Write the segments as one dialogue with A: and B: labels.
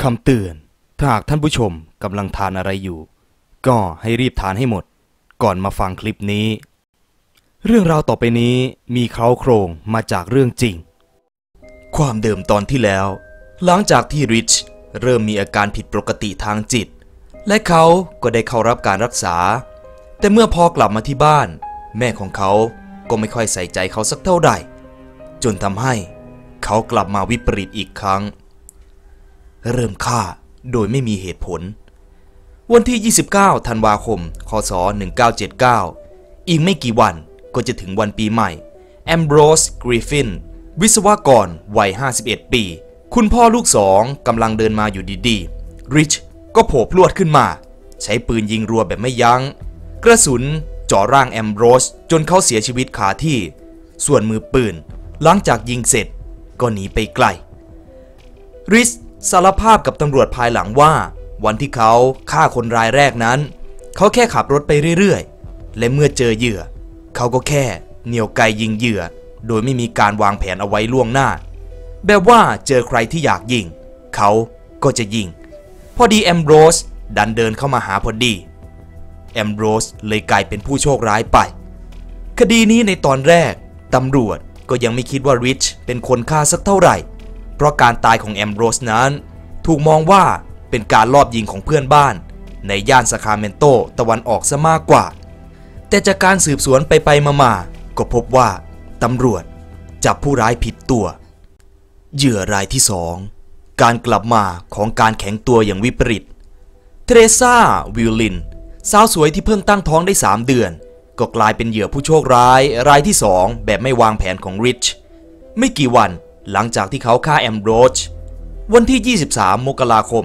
A: คำเตือนถ้าหากท่านผู้ชมกำลังทานอะไรอยู่ก็ให้รีบทานให้หมดก่อนมาฟังคลิปนี้เรื่องราวต่อไปนี้มีเคล้าโครงมาจากเรื่องจริงความเดิมตอนที่แล้วหลังจากที่ริชเริ่มมีอาการผิดปกติทางจิตและเขาก็ได้เข้ารับการรักษาแต่เมื่อพอกลับมาที่บ้านแม่ของเขาก็ไม่ค่อยใส่ใจเขาสักเท่าไหร่จนทำให้เขากลับมาวิปริตอีกครั้งเริ่มฆ่าโดยไม่มีเหตุผลวันที่ 29 ธันวาคม คศ 1979 อีกไม่กี่วันก็จะถึงวันปีใหม่แอมโบรส กริฟฟินวิศวกรวัย 51 ปีคุณพ่อลูกสองกำลังเดินมาอยู่ดีๆริชก็โผล่พรวดขึ้นมาใช้ปืนยิงรัวแบบไม่ยั้งกระสุนเจาะร่างแอมโบรสจนเขาเสียชีวิตคาที่ส่วนมือปืนหลังจากยิงเสร็จก็หนีไปไกลริชสารภาพกับตำรวจภายหลังว่าวันที่เขาฆ่าคนรายแรกนั้นเขาแค่ขับรถไปเรื่อยๆและเมื่อเจอเหยื่อเขาก็แค่เหนี่ยวไกยิงเหยื่อโดยไม่มีการวางแผนเอาไว้ล่วงหน้าแบบว่าเจอใครที่อยากยิงเขาก็จะยิงพอดีแอมโบรสดันเดินเข้ามาหาพอดีแอมโบรสเลยกลายเป็นผู้โชคร้ายไปคดีนี้ในตอนแรกตำรวจก็ยังไม่คิดว่าริชเป็นคนฆ่าสักเท่าไหร่เพราะการตายของแอมโบรสนั้นถูกมองว่าเป็นการลอบยิงของเพื่อนบ้านในย่านซาคราเมนโตตะวันออกซะมากกว่าแต่จากการสืบสวนไปมาก็พบว่าตำรวจจับผู้ร้ายผิดตัวเหยื่อรายที่สองการกลับมาของการแข็งตัวอย่างวิปริตเทเรซา วิลลินสาวสวยที่เพิ่งตั้งท้องได้3 เดือนก็กลายเป็นเหยื่อผู้โชคร้ายรายที่2แบบไม่วางแผนของริชไม่กี่วันหลังจากที่เขาฆ่าแอมโบรสวันที่ 23 มกราคม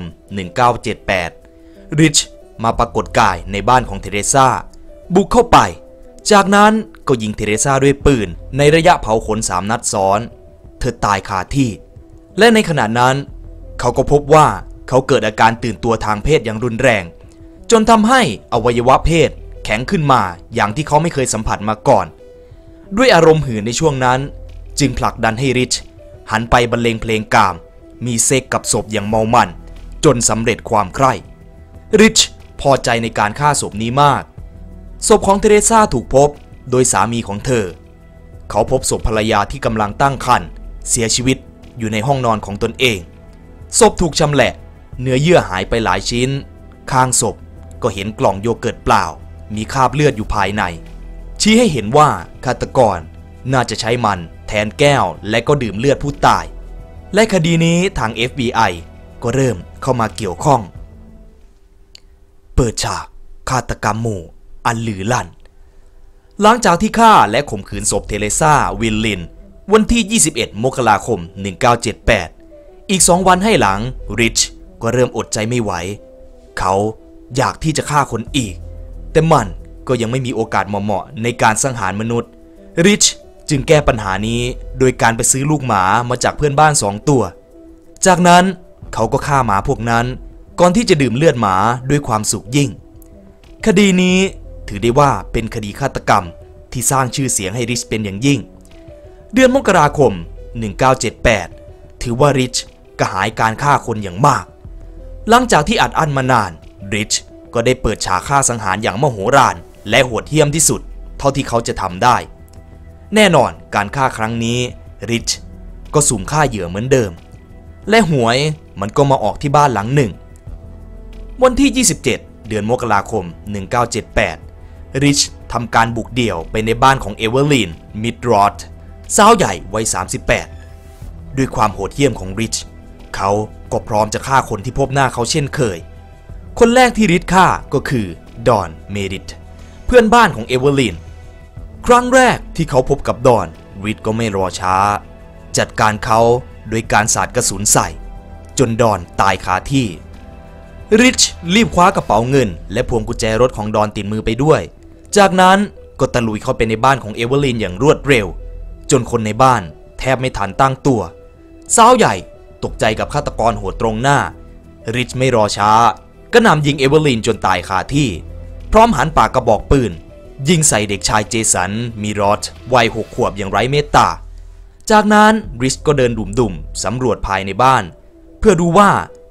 A: 1978 ริชมาปรากฏกายในบ้านของเทเรซาบุกเข้าไปจากนั้นก็ยิงเทเรซาด้วยปืนในระยะเผาขน3 นัดซ้อนเธอตายคาที่และในขณะนั้นเขาก็พบว่าเขาเกิดอาการตื่นตัวทางเพศอย่างรุนแรงจนทำให้อวัยวะเพศแข็งขึ้นมาอย่างที่เขาไม่เคยสัมผัสมาก่อนด้วยอารมณ์หื่นในช่วงนั้นจึงผลักดันให้ริชหันไปบรรเลงเพลงกามมีเซ็กกับศพอย่างเมามันจนสำเร็จความใคร่ริชพอใจในการฆ่าศพนี้มากศพของเทเรซาถูกพบโดยสามีของเธอเขาพบศพภรรยาที่กำลังตั้งครรภ์เสียชีวิตอยู่ในห้องนอนของตนเองศพถูกชำแหละเนื้อเยื่อหายไปหลายชิ้นข้างศพก็เห็นกล่องโยเกิร์ตเปล่ามีคราบเลือดอยู่ภายในชี้ให้เห็นว่าฆาตกรน่าจะใช้มันแทนแก้วและก็ดื่มเลือดผู้ตายและคดีนี้ทาง FBI ก็เริ่มเข้ามาเกี่ยวข้องเปิดฉากฆาตกรรมหมู่อันลือลั่นหลังจากที่ฆ่าและข่มขืนศพเทเรซา วิลลินวันที่ 21 มกราคม 1978 อีก2 วันให้หลังริชก็เริ่มอดใจไม่ไหวเขาอยากที่จะฆ่าคนอีกแต่มันก็ยังไม่มีโอกาสเหมาะในการสังหารมนุษย์ริชจึงแก้ปัญหานี้โดยการไปซื้อลูกหมามาจากเพื่อนบ้าน2 ตัวจากนั้นเขาก็ฆ่าหมาพวกนั้นก่อนที่จะดื่มเลือดหมาด้วยความสุขยิ่งคดีนี้ถือได้ว่าเป็นคดีฆาตกรรมที่สร้างชื่อเสียงให้ริชเป็นอย่างยิ่งเดือนมกราคม 1978 ถือว่าริชกระหายการฆ่าคนอย่างมากหลังจากที่อัดอั้นมานานริชก็ได้เปิดฉากฆ่าสังหารอย่างมโหฬารและโหดเหี้ยมที่สุดเท่าที่เขาจะทำได้แน่นอนการฆ่าครั้งนี้ริชก็สุ่มฆ่าเหยื่อเหมือนเดิมและหวยมันก็มาออกที่บ้านหลังหนึ่งวันที่ 27 เดือนมกราคม 1978 ริชทำการบุกเดี่ยวไปในบ้านของเอเวอร์ลีน มิดรอธสาวใหญ่วัย 38 ด้วยความโหดเหี้ยมของริชเขาก็พร้อมจะฆ่าคนที่พบหน้าเขาเช่นเคยคนแรกที่ริชฆ่าก็คือดอน เมดิธเพื่อนบ้านของเอเวอร์ลีนครั้งแรกที่เขาพบกับดอนริชก็ไม่รอช้าจัดการเขาโดยการสาดกระสุนใส่จนดอนตายคาที่ริชรีบคว้ากระเป๋าเงินและพวงกุญแจรถของดอนติดมือไปด้วยจากนั้นก็ตะลุยเข้าไปในบ้านของเอเวอร์ลีนอย่างรวดเร็วจนคนในบ้านแทบไม่ทันตั้งตัวสาวใหญ่ตกใจกับฆาตกรโหดตรงหน้าริชไม่รอช้ากระหน่ำยิงเอเวอร์ลีนจนตายคาที่พร้อมหันปากกระบอกปืนยิงใส่เด็กชายเจสัน มิรอธวัย6 ขวบอย่างไร้เมตตาจากนั้นริชก็เดินดุ่มๆสำรวจภายในบ้านเพื่อดูว่า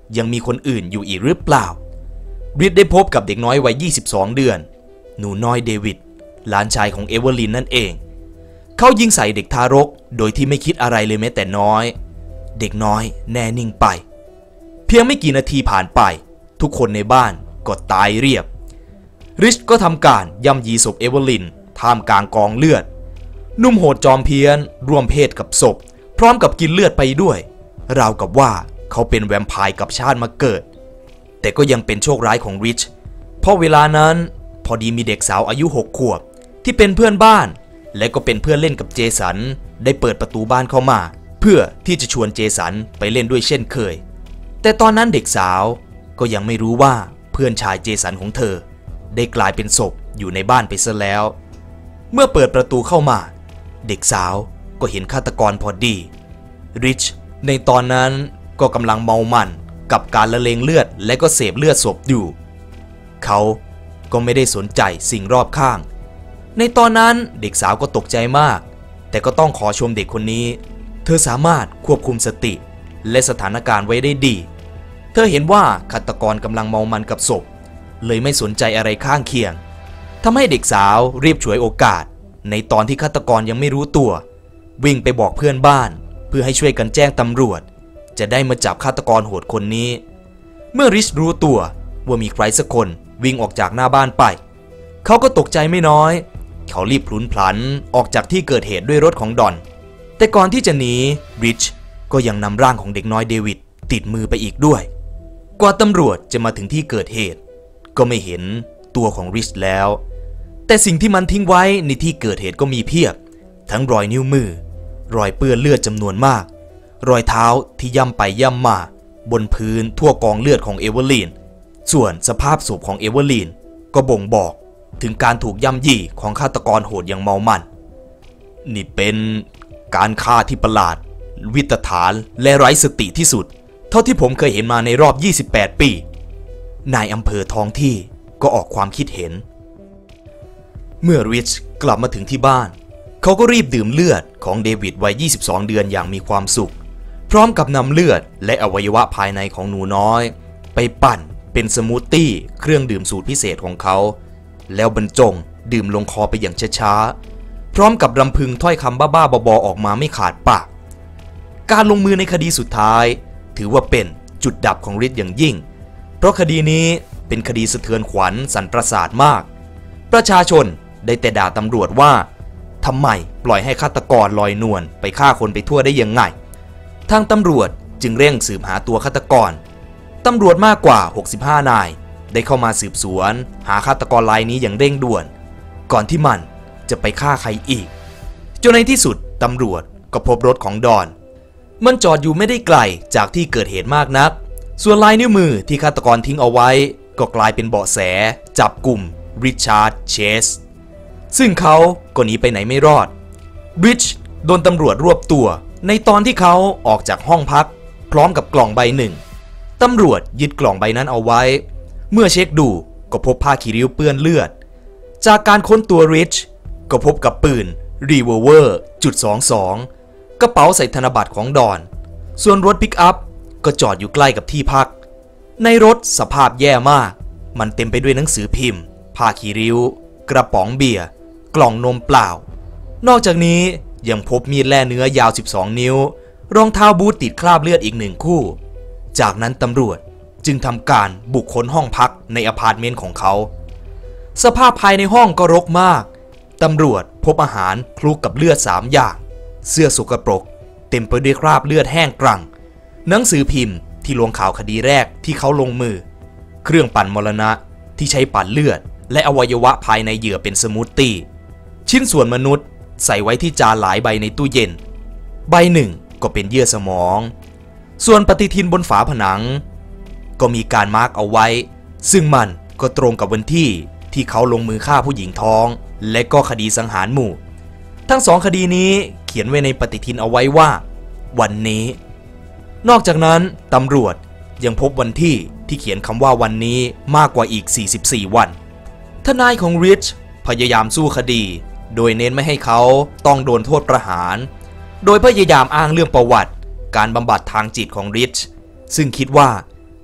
B: ยังมีคนอื่นอยู่อีกหรือเปล่าริชได้พบกับเด็กน้อยวัย22 เดือนหนูน้อยเดวิดหลานชายของเอเวอร์ลินนั่นเองเขายิงใส่เด็กทารกโดยที่ไม่คิดอะไรเลยแม้แต่น้อยเด็กน้อยแน่นิ่งไปเพียงไม่กี่นาทีผ่านไปทุกคนในบ้านก็ตายเรียบริชก็ทำการย่ำยีศพเอเวอร์ลินท่ามกลางกองเลือดนุ่มโหดจอมเพี้ยนร่วมเพศกับศพพร้อมกับกินเลือดไปด้วยราวกับว่าเขาเป็นแวมไพร์กับชาติมาเกิดแต่ก็ยังเป็นโชคร้ายของริชเพราะเวลานั้นพอดีมีเด็กสาวอายุ6 ขวบที่เป็นเพื่อนบ้านและก็เป็นเพื่อนเล่นกับเจสันได้เปิดประตูบ้านเข้ามาเพื่อที่จะชวนเจสันไปเล่นด้วยเช่นเคยแต่ตอนนั้นเด็กสาวก็ยังไม่รู้ว่าเพื่อนชายเจสันของเธอได้กลายเป็นศพอยู่ในบ้านไปซะแล้วเมื่อเปิดประตูเข้ามาเด็กสาวก็เห็นฆาตกรพอดีริชในตอนนั้นก็กำลังเมามันกับการละเลงเลือดและก็เสพเลือดศพอยู่เขาก็ไม่ได้สนใจสิ่งรอบข้างในตอนนั้นเด็กสาวก็ตกใจมากแต่ก็ต้องขอชมเด็กคนนี้เธอสามารถควบคุมสติและสถานการณ์ไว้ได้ดีเธอเห็นว่าฆาตกรกำลังเมามันกับศพเลยไม่สนใจอะไรข้างเคียงทำให้เด็กสาวรีบฉวยโอกาสในตอนที่ฆาตกรยังไม่รู้ตัววิ่งไปบอกเพื่อนบ้านเพื่อให้ช่วยกันแจ้งตำรวจจะได้มาจับฆาตกรโหดคนนี้เมื่อริชรู้ตัวว่ามีใครสักคนวิ่งออกจากหน้าบ้านไปเขาก็ตกใจไม่น้อยเขารีบพลุนพลันออกจากที่เกิดเหตุด้วยรถของดอนแต่ก่อนที่จะหนีริชก็ยังนำร่างของเด็กน้อยเดวิดติดมือไปอีกด้วยกว่าตำรวจจะมาถึงที่เกิดเหตุก็ไม่เห็นตัวของริชแล้วแต่สิ่งที่มันทิ้งไว้ในที่เกิดเหตุก็มีเพียบทั้งรอยนิ้วมือรอยเปื้อนเลือดจำนวนมากรอยเท้าที่ย่ำไปย่ำมาบนพื้นทั่วกองเลือดของเอเวอร์ลีนส่วนสภาพศพของเอเวอร์ลีนก็บ่งบอกถึงการถูกย่ำยีของฆาตกรโหดอย่างเมามันนี่เป็นการฆ่าที่ประหลาดวิตฐานและไร้สติที่สุดเท่าที่ผมเคยเห็นมาในรอบ28 ปีนายอำเภอท้องที่ก็ออกความคิดเห็นเมื่อริชกลับมาถึงที่บ้านเขาก็รีบดื่มเลือดของเดวิดวัย22 เดือนอย่างมีความสุขพร้อมกับนำเลือดและอวัยวะภายในของหนูน้อยไปปั่นเป็นสมูทตี้เครื่องดื่มสูตรพิเศษของเขาแล้วบรรจงดื่มลงคอไปอย่างช้าๆพร้อมกับรำพึงถ้อยคำบ้าๆบอๆออกมาไม่ขาดปากการลงมือในคดีสุดท้ายถือว่าเป็นจุดดับของริชอย่างยิ่งเพราะคดีนี้เป็นคดีสะเทือนขวัญสั่นประสาทมากประชาชนได้แต่ด่าตำรวจว่าทำไมปล่อยให้ฆาตกรลอยนวลไปฆ่าคนไปทั่วได้ยังไงทางตำรวจจึงเร่งสืบหาตัวฆาตกรตำรวจมากกว่า65 นายได้เข้ามาสืบสวนหาฆาตกรรายนี้อย่างเร่งด่วนก่อนที่มันจะไปฆ่าใครอีกจนในที่สุดตำรวจก็พบรถของดอนมันจอดอยู่ไม่ได้ไกลจากที่เกิดเหตุมากนักส่วนลายนิ้วมือที่ฆาตกรทิ้งเอาไว้ก็กลายเป็นเบาะแสจับกลุ่มริชาร์ดเชสซึ่งเขาก็หนีไปไหนไม่รอดริชโดนตำรวจรวบตัวในตอนที่เขาออกจากห้องพักพร้อมกับกล่องใบหนึ่งตำรวจยึดกล่องใบนั้นเอาไว้เมื่อเช็คดูก็พบผ้าคีริ้วเปื้อนเลือดจากการค้นตัวริชก็พบกับปืนรีโวลเวอร์.22กระเป๋าใส่ธนบัตรของดอนส่วนรถปิกอัพก็จอดอยู่ใกล้กับที่พักในรถสภาพแย่มากมันเต็มไปด้วยหนังสือพิมพ์ผ้าคีริ้วกระป๋องเบียร์กล่องนมเปล่านอกจากนี้ยังพบมีดแล่เนื้อยาว12 นิ้วรองเท้าบูทติดคราบเลือดอีก1 คู่จากนั้นตำรวจจึงทำการบุกค้นห้องพักในอพาร์ตเมนต์ของเขาสภาพภายในห้องก็รกมากตำรวจพบอาหารคลุกกับเลือด3 อย่างเสื้อสกปรกเต็มไปด้วยคราบเลือดแห้งกรังหนังสือพิมพ์ที่ลงข่าวคดีแรกที่เขาลงมือเครื่องปั่นมรณะที่ใช้ปั่นเลือดและอวัยวะภายในเหยื่อเป็นสมูทตี้ชิ้นส่วนมนุษย์ใส่ไว้ที่จานหลายใบในตู้เย็นใบหนึ่งก็เป็นเยื่อสมองส่วนปฏิทินบนฝาผนังก็มีการมาร์กเอาไว้ซึ่งมันก็ตรงกับวันที่เขาลงมือฆ่าผู้หญิงท้องและก็คดีสังหารหมู่ทั้ง2 คดีนี้เขียนไว้ในปฏิทินเอาไว้ว่าวันนี้นอกจากนั้นตำรวจยังพบวันที่เขียนคำว่าวันนี้มากกว่าอีก44 วันทนายของริชพยายามสู้คดีโดยเน้นไม่ให้เขาต้องโดนโทษประหารโดยพยายามอ้างเรื่องประวัติการบำบัดทางจิตของริชซึ่งคิดว่า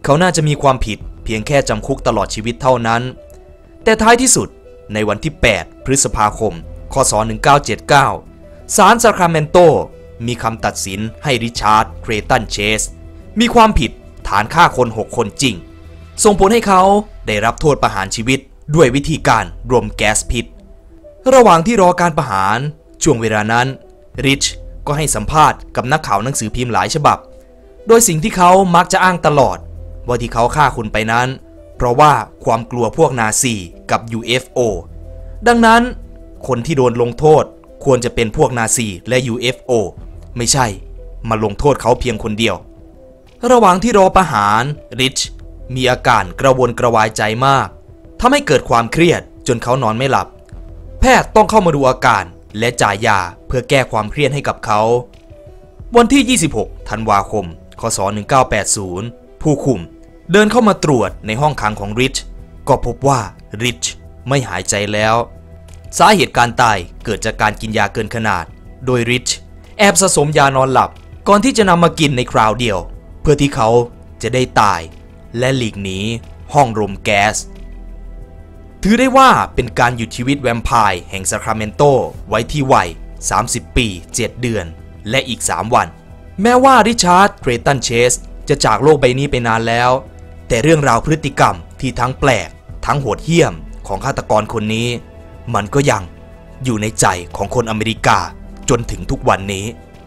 B: เขาน่าจะมีความผิดเพียงแค่จำคุกตลอดชีวิตเท่านั้นแต่ท้ายที่สุดในวันที่ 8 พฤษภาคม คศ 1979 ศาลซาคราเมนโตมีคำตัดสินให้ริชาร์ด เครตัน เชสมีความผิดฐานฆ่าคน 6 คนจริงส่งผลให้เขาได้รับโทษประหารชีวิตด้วยวิธีการรมแก๊สพิษระหว่างที่รอการประหารช่วงเวลานั้นริชก็ให้สัมภาษณ์กับนักข่าวหนังสือพิมพ์หลายฉบับโดยสิ่งที่เขามักจะอ้างตลอดว่าที่เขาฆ่าคนไปนั้นเพราะว่าความกลัวพวกนาซีกับ UFO ดังนั้นคนที่โดนลงโทษควรจะเป็นพวกนาซีและ UFO ไม่ใช่มาลงโทษเขาเพียงคนเดียวระหว่างที่รอประหารริชมีอาการกระวนกระวายใจมากทำให้เกิดความเครียดจนเขานอนไม่หลับแพทย์ต้องเข้ามาดูอาการและจ่ายยาเพื่อแก้ความเครียดให้กับเขาวันที่ 26 ธันวาคม คศ 1980 ผู้คุมเดินเข้ามาตรวจในห้องขังของริชก็พบว่าริชไม่หายใจแล้วสาเหตุการตายเกิดจากการกินยาเกินขนาดโดยริชแอบสะสมยานอนหลับก่อนที่จะนำมากินในคราวเดียวเพื่อที่เขาจะได้ตายและหลีกหนีห้องรมแก๊สถือได้ว่าเป็นการหยุดชีวิตแวมไพร์แห่งซาคราเมนโตไว้ที่วัย 30 ปี 7 เดือนและอีก 3 วันแม้ว่าริชาร์ด เครตัน เชสจะจากโลกใบนี้ไปนานแล้วแต่เรื่องราวพฤติกรรมที่ทั้งแปลกทั้งโหดเหี้ยมของฆาตกรคนนี้มันก็ยังอยู่ในใจของคนอเมริกาจนถึงทุกวันนี้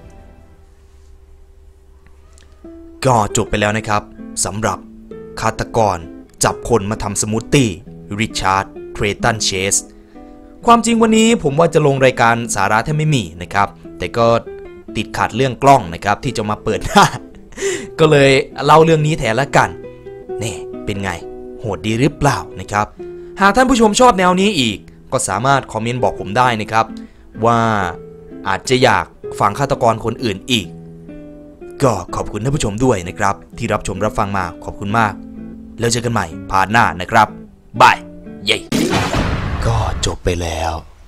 B: ก็จบไปแล้วนะครับสำหรับฆาตกรจับคนมาทำสมูทตี้ริชาร์ด เครตัน เชสความจริงวันนี้ผมว่าจะลงรายการสาระแทบไม่มีนะครับแต่ก็ติดขัดเรื่องกล้องนะครับที่จะมาเปิดหน้า ก็เลยเล่าเรื่องนี้แทนละกันนี่เป็นไงโหดดีหรือเปล่านะครับหากท่านผู้ชมชอบแนวนี้อีกก็สามารถคอมเมนต์บอกผมได้นะครับว่าอาจจะอยากฟังฆาตกรคนอื่นอีกก็ขอบคุณท่านผู้ชมด้วยนะครับที่รับชมรับฟังมาขอบคุณมากแล้วเจอกันใหม่พาร์ทหน้านะครับบายเย้ก็จบไปแล้ว